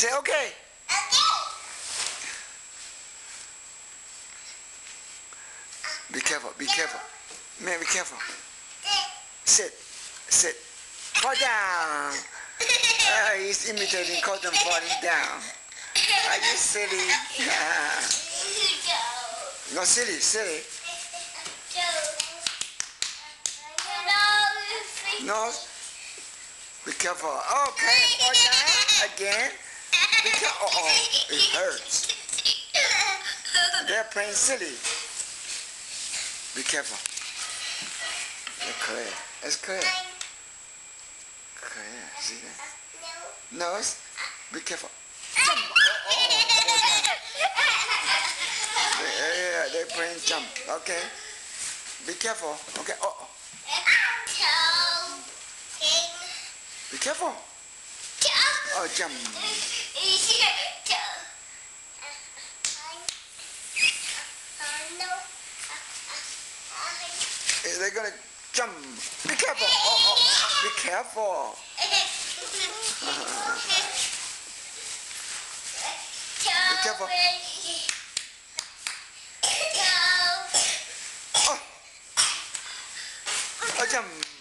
Say okay. Be careful, be careful. Man, be careful. Sit, sit. Fall down. He's imitating Cotton falling down. Are you silly? No, silly, silly. No. Be careful. Okay, fall down again. Be careful. Oh, it hurts. They're playing silly. Be careful. It's clear. It's clear. Clear. See that? Nose. Be careful. Jump. Yeah, they're playing jump. Okay. Be careful. Okay. Oh. Be careful. Oh, jump. They're gonna jump. Be careful. Oh, be careful. Be careful. Oh, jump.